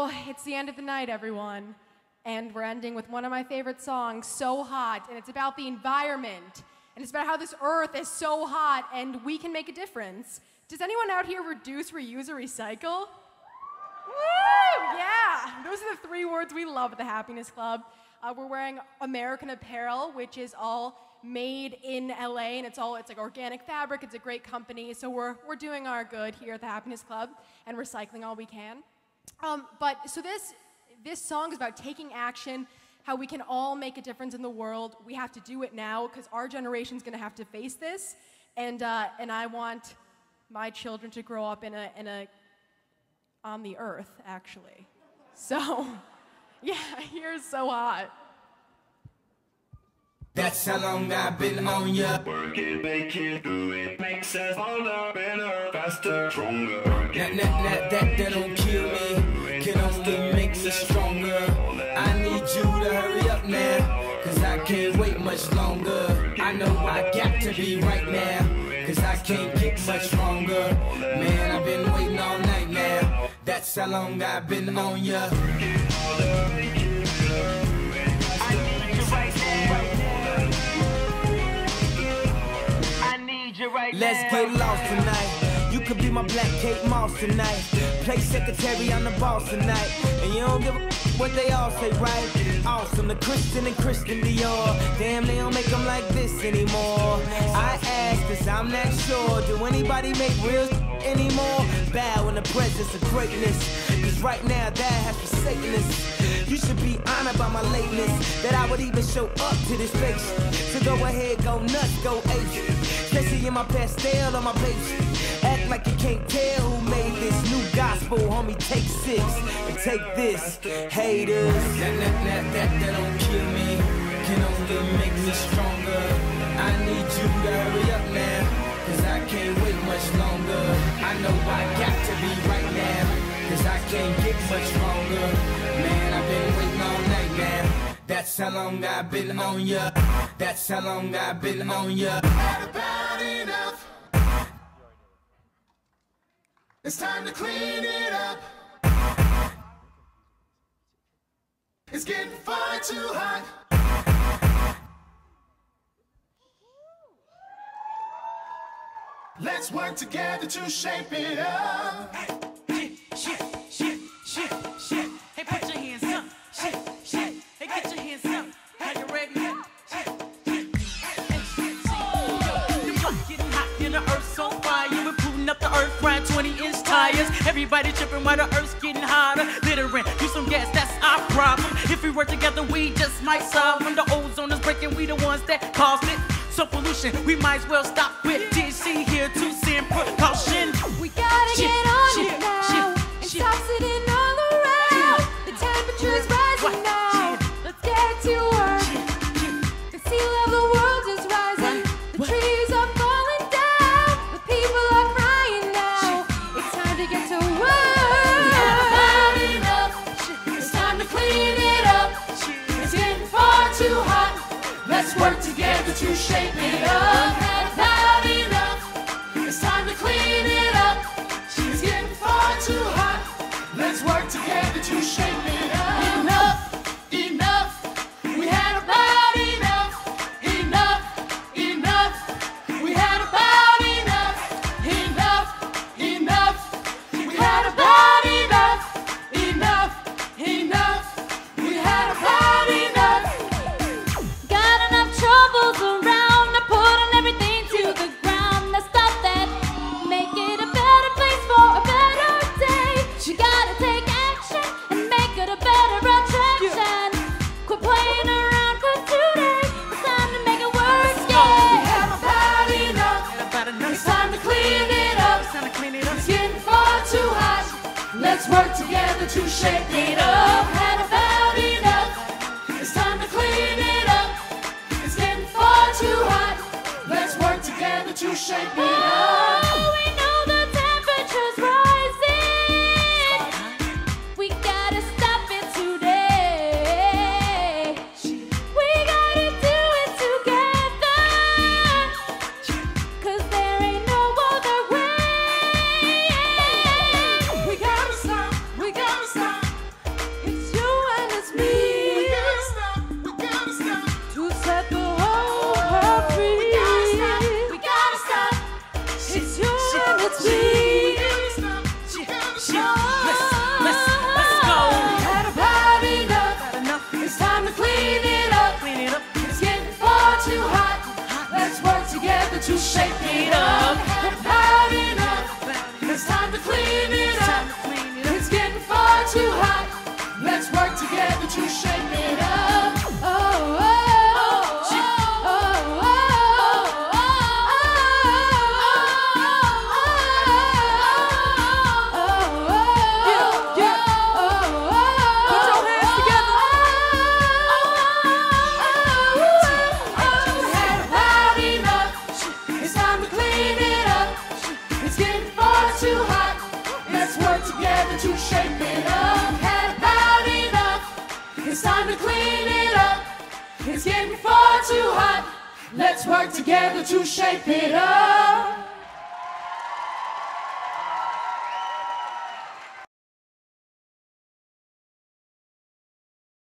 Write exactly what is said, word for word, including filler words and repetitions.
So it's the end of the night, everyone, and we're ending with one of my favorite songs, So Hot, and it's about the environment, and it's about how this earth is so hot and we can make a difference. Does anyone out here reduce, reuse, or recycle? Woo! Yeah! Those are the three words we love at the Happiness Club. Uh, we're wearing American Apparel, which is all made in L A, and it's all, it's like organic fabric. It's a great company, so we're, we're doing our good here at the Happiness Club and recycling all we can. Um, but, so this, this song is about taking action, how we can all make a difference in the world. We have to do it now, because our generation's gonna have to face this, and, uh, and I want my children to grow up in a, in a, on the earth, actually. So, yeah, here's So Hot. That's how long I've been on ya. Work it, make it, do it. Makes us older, better, faster, stronger. That, that, that, that, that don't kill me. Can only make us stronger. I need you to hurry up now, cause I can't wait much longer. I know I got to be right now, cause I can't get much longer. Man, I've been waiting all night now. That's how long I've been on ya. Right Let's now. get lost tonight. You could be my black Kate Moss tonight. Play secretary, I'm the boss tonight. And you don't give a what they all say, right? Awesome, the Christian and Christian Dior. Damn, they don't make them like this anymore. I ask, cause I'm not sure. Do anybody make real anymore? Bow in the presence of greatness, cause right now that has forsaken us. You should be honored by my lateness, that I would even show up to this place. So go ahead, go nuts, go ape. Especially in my pastel on my page. Act like you can't tell who made this new gospel, homie. Take six and take this, haters. That, that, that, that, that don't kill me, can only make me stronger. I need you to hurry up now, cause I can't wait much longer. I know I got to be right now, cause I can't get much longer. Man, I've been waiting all night now. That's how long I've been on ya. That's how long I've been on ya. Had about enough. It's time to clean it up. It's getting far too hot. Let's work together to shape it up. Hey, shit, shit, shit, shit. Hey, put your hands up. Shit, shit. Hey, get your hands up. Are you ready? Shit, shit. Hey, see, yo, the block getting hot and the earth's on fire. We're putting up the earth, riding twenty inch tires. Everybody tripping while the earth's getting hotter. Littering, use some gas, that's our problem. If we work together, we just might solve them. The ozone is breaking, we the ones that caused it. So pollution, we might as well stop with. Did she here to send precaution? We gotta Shit, get on shit, it now shit, and shit. stop sitting all around. The temperature's rising What? now. Shit. Let's get to work. Shit, shit. The sea level world is rising. The What? trees are falling down. The people are crying now. It's time to get to work. Had enough. It's time to clean it up. It's getting far too hot. Let's work together to shape it up. Had about enough. It's time to clean it up. It's getting far too hot. Let's work together to shape it up. Enough, enough. We had about enough. Enough, enough. We had about enough. Enough, enough. We had about enough. Enough, enough. We had about enough. Got enough troubles around to put on everything to the ground. Now stop that. Make it a better place for a better day. You gotta take action and make it a better attraction. Quit playing around for today. It's time to make it work, We yeah. have about enough. About enough. It's time to clean it up. It's time to clean it up. It's getting far too hot. Let's work together to shape it up. Had about enough. It's time to clean it up. It's getting far too hot. Let's work together to shape it up. Oh, we know the temperature's rising. We gotta stop it today. We gotta do it together. Cause there ain't no other way. We gotta stop. We gotta stop. to shape it up. Oh, oh, oh, oh, Yeah, yeah. Put your hands together. Had about enough. It's time to clean it up. It's getting far too hot. Let's work together to shape it up. Had about enough. It's time to clean it up. It's getting far too hot. Let's work together to shape it up.